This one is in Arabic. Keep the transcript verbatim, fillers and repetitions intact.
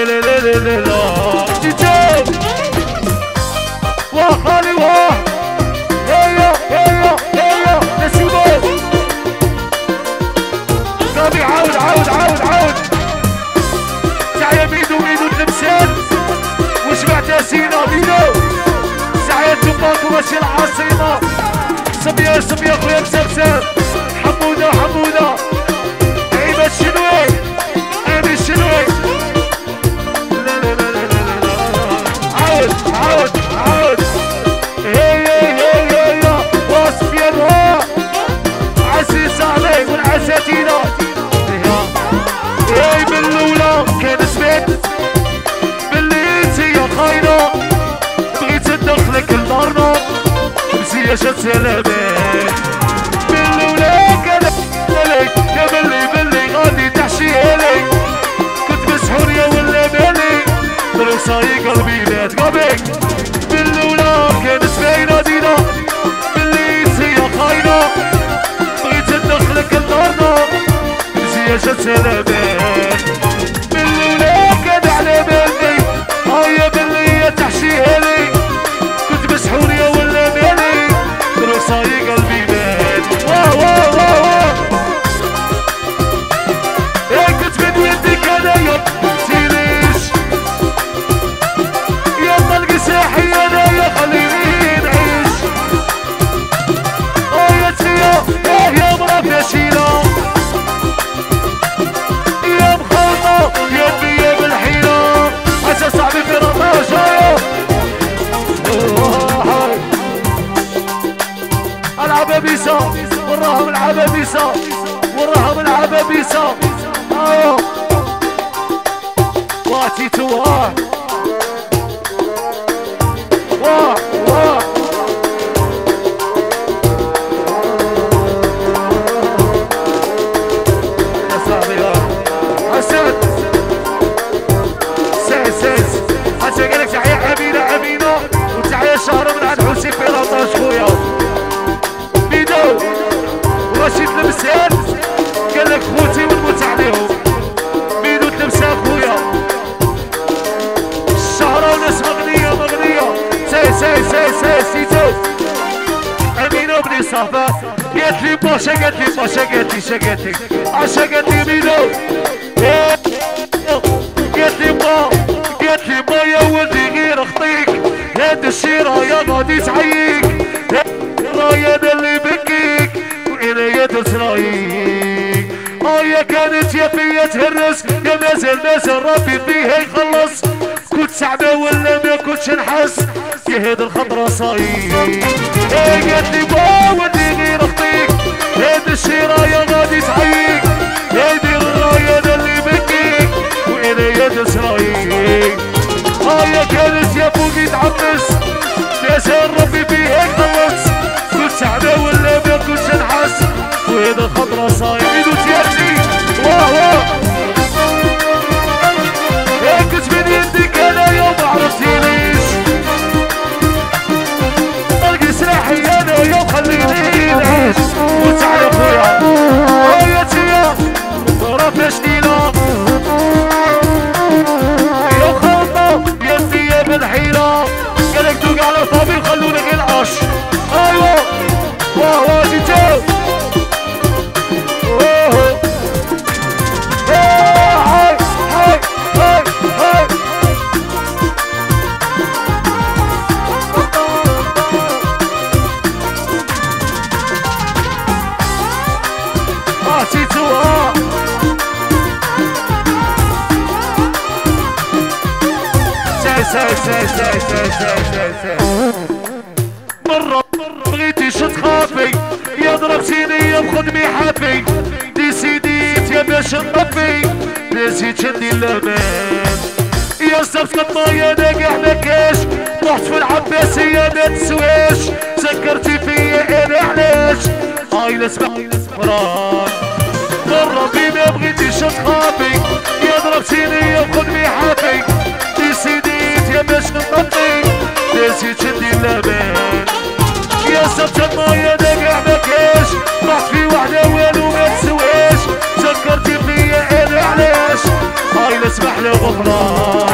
لا لا لا لا لا جيتو وخالي واه هيا هيا هيا نسيبو نبي عاود عاود عاود عاود تعيا ميدو ميدو التمثال وشبعت سينا ميدو تعيا التباك وماشي العاصمة صبيا صبيا خويا مسبسب حمودة حمودة عيبة الشنوي عيبة الشنوي لا لا لا لا لا لا عاود عاود عاود هيا هيا هيا واصف يا الهوا عزيز عليك والعساتينة هاي بالأولى كان سمعت باللي انتي يا خاينة بغيت ندخلك لدارنا مزية جات سلامات بالأولى كان عليك يا بلي بلي غادي تحشيها لي كنت مسحور يا ولا مالي دروساي قلبي مات قبيك بالأولى كان سمعي نادينا باللي انتي يا خاينة بغيت ندخلك لدارنا مزية جات سلامات بالأولى كان على بالي هيا بلي تحشيها لي كنت مسحور يا ولا مالي دروساي قلبي مات واه واه واه واه يا كنت من يدك انا يا تيليش يا طلق ساحي انا يا خليني نعيش اه يا تيا يا يا مرا فاشيلة يا مخلطة يا بيا بالحيلة عسى صاحبي في رطاشة العبابيسة وراهم العبابيسة وراهم العبابيسة ايوه واتيتو واه واه واه يا صاحبي حسن سيس سيس حتى قالك تحية أمينة أمينة وتحية شهرة من عند حسين في لطاش خويا ميدو ورشيد لمسان قالك خوتي ونموت عليهم ميدو تلمسان خويا الشهرة وناس مغنية مغنية سيس سيس سيس سيس سيتو أمينة بني صاحبة قالت لي باشا قالت لي باشا قالت لي شا قالت لي عشا قالت لي ميدو قالت لي با قالت لي با يا ولدي غير خطيك هاد الشي رايا غادي تعيك رايا انا اللي بكيك وانا يا درت رايك اه يا كانت يا فيا تهرس يا مازال مازال ربي فيها يخلص كنت سعبة ولا ما كنتش نحس يا هاد الخطرة صايك ايه قالت لي با ولدي غير خطيك هاد الشي رايا غادي تعيك هادي الرايا انا اللي بكيك وانا يا درت رايك اه يا كانت يا فوقي تعبس مازال ربي فيها يخلص كنت سعبة ولا ما كنتش نحس وهاد الخطرة صايك ايدو تياتي واه واه ايه كنت من يدك انا يا ما عرفتينيش طلقي سلاحي انا يا خليني نعيش وتعالى خويا اه يا تيا راه شنينة يا خلطة يا فيا بالحيلة قالك دوق على طابي خلوني غير العش ايوا واه واه جيتو اوه هاي هاي هاي هاي اه جيتو اه ساي ساي ساي ساي ساي ساي ساي ساي مرة بغيتي شد خافي يا ضربتيني يا بخدمي حافي ديسيديت يا باش نطفي نسيت شدي الامان يا صفقة مايا انا كاع مكاش طحت في العباسية ما تسواش سكرتي فيا انا علاش هاي لسمع مرات مرة بينا بغيتي شد خافي يا ضربتيني يا بخدمي حافي ديسيديت يا باش نطفي نسيت شدي الامان يا صفقة مايا انا كاع مكاش طحت في وحدة والو ما تسواش سكرتي فيا انا علاش هاي اسمح لي غفران